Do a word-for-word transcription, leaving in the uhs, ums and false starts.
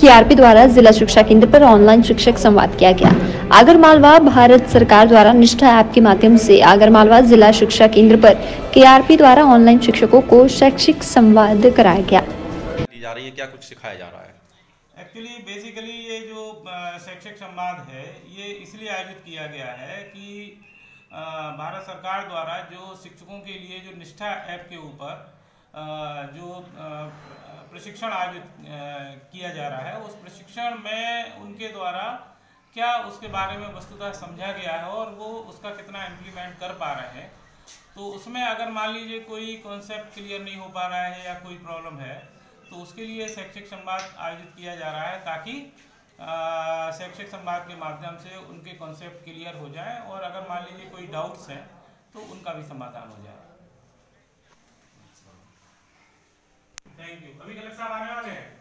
KRP द्वारा जिला शिक्षा केंद्र पर ऑनलाइन शिक्षक संवाद किया गया। आगरमालवा भारत सरकार द्वारा निष्ठा ऐप के माध्यम से आगरमालवा जिला शिक्षा केंद्र पर केआरपी द्वारा ऑनलाइन शिक्षकों को शैक्षिक संवाद कराया गया। दी जा रही है, क्या कुछ सिखाया जा रहा है? एक्चुअली बेसिकली ये जो शैक्षिक संवाद है ये इसलिए आयोजित किया गया है कि भारत सरकार द्वारा जो शिक्षकों के लिए जो निष्ठा ऐप के ऊपर जो प्रशिक्षण आयोजित किया जा रहा है, उस प्रशिक्षण में उनके द्वारा क्या उसके बारे में वस्तुतः समझा गया है और वो उसका कितना इम्प्लीमेंट कर पा रहे हैं। तो उसमें अगर मान लीजिए कोई कॉन्सेप्ट क्लियर नहीं हो पा रहा है या कोई प्रॉब्लम है तो उसके लिए शैक्षिक संवाद आयोजित किया जा रहा है, ताकि शैक्षिक संवाद के माध्यम से उनके कॉन्सेप्ट क्लियर हो जाए और अगर मान लीजिए कोई डाउट्स हैं तो उनका भी समाधान हो जाए। Thank you. अभी कलेक्टर साहब आने वाले हैं।